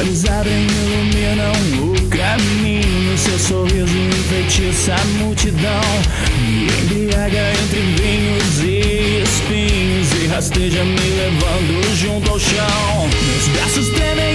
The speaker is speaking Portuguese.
olhos abrem e iluminam o caminho. Seu sorriso enfeitiça a multidão, me embriaga entre vinhos e espinhos e rasteja me levando junto ao chão. Meus braços tremem